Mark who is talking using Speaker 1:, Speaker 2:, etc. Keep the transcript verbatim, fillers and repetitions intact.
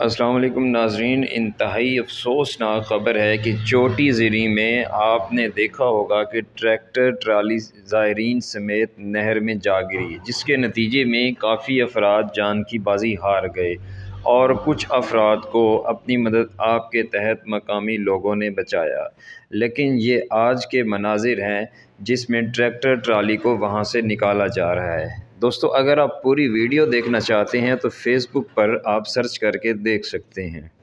Speaker 1: अस्सलाम वालेकुम नाज़रीन, इंतहाई अफसोसनाक ख़बर है कि चोटी ज़िरी में आपने देखा होगा कि ट्रैक्टर ट्राली ज़ायरीन समेत नहर में जा गिरी, जिसके नतीजे में काफ़ी अफराद जान की बाजी हार गए और कुछ अफराद को अपनी मदद आपके तहत मकामी लोगों ने बचाया। लेकिन ये आज के मनाजिर हैं जिसमें ट्रैक्टर ट्राली को वहाँ से निकाला जा रहा है। दोस्तों, अगर आप पूरी वीडियो देखना चाहते हैं तो फेसबुक पर आप सर्च करके देख सकते हैं।